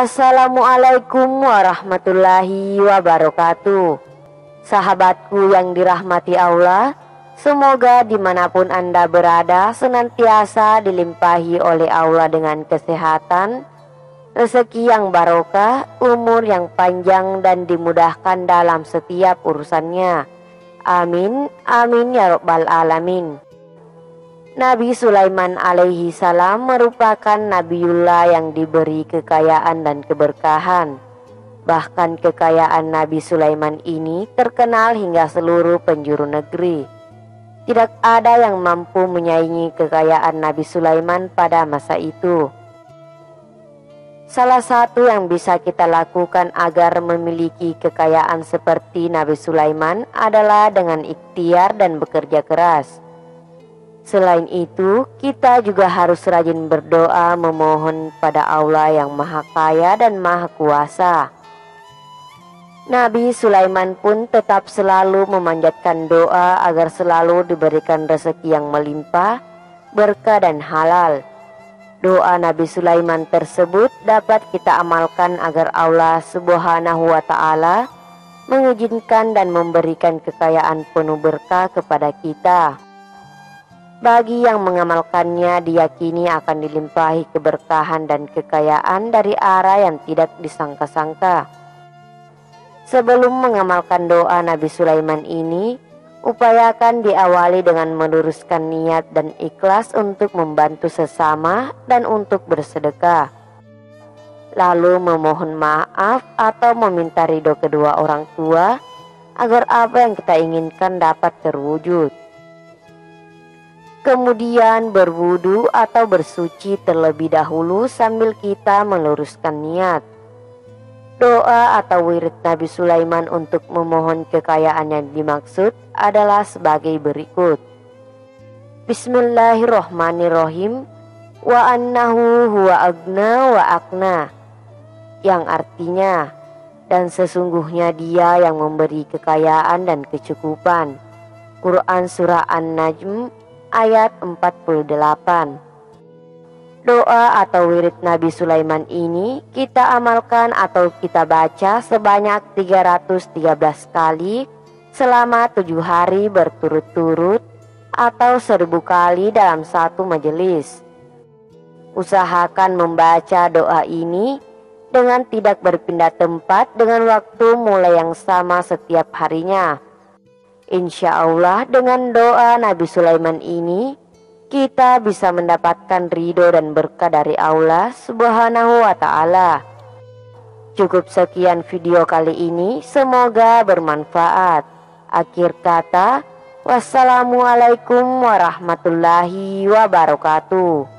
Assalamualaikum warahmatullahi wabarakatuh. Sahabatku yang dirahmati Allah, semoga dimanapun Anda berada senantiasa dilimpahi oleh Allah dengan kesehatan, rezeki yang barokah, umur yang panjang dan dimudahkan dalam setiap urusannya. Amin, amin ya rabbal alamin. Nabi Sulaiman alaihi salam merupakan nabiullah yang diberi kekayaan dan keberkahan. Bahkan kekayaan Nabi Sulaiman ini terkenal hingga seluruh penjuru negeri. Tidak ada yang mampu menyaingi kekayaan Nabi Sulaiman pada masa itu. Salah satu yang bisa kita lakukan agar memiliki kekayaan seperti Nabi Sulaiman adalah dengan ikhtiar dan bekerja keras. Selain itu, kita juga harus rajin berdoa memohon pada Allah yang Maha Kaya dan Maha Kuasa. Nabi Sulaiman pun tetap selalu memanjatkan doa agar selalu diberikan rezeki yang melimpah, berkah dan halal. Doa Nabi Sulaiman tersebut dapat kita amalkan agar Allah Subhanahu wa Ta'ala mengizinkan dan memberikan kekayaan penuh berkah kepada kita. Bagi yang mengamalkannya, diyakini akan dilimpahi keberkahan dan kekayaan dari arah yang tidak disangka-sangka. Sebelum mengamalkan doa Nabi Sulaiman ini, upayakan diawali dengan meluruskan niat dan ikhlas untuk membantu sesama dan untuk bersedekah. Lalu memohon maaf atau meminta ridho kedua orang tua agar apa yang kita inginkan dapat terwujud. Kemudian berwudu atau bersuci terlebih dahulu sambil kita meluruskan niat. Doa atau wirid Nabi Sulaiman untuk memohon kekayaan yang dimaksud adalah sebagai berikut. Bismillahirrohmanirrohim. Wa annahu huwa agna wa akna, yang artinya, dan sesungguhnya Dia yang memberi kekayaan dan kecukupan. Quran Surah An-Najm ayat 48. Doa atau wirid Nabi Sulaiman ini kita amalkan atau kita baca sebanyak 313 kali selama 7 hari berturut-turut atau 1000 kali dalam satu majelis. Usahakan membaca doa ini dengan tidak berpindah tempat dengan waktu mulai yang sama setiap harinya. Insya Allah dengan doa Nabi Sulaiman ini kita bisa mendapatkan ridho dan berkah dari Allah Subhanahu wa Ta'ala. Cukup sekian video kali ini, semoga bermanfaat. Akhir kata, wassalamualaikum warahmatullahi wabarakatuh.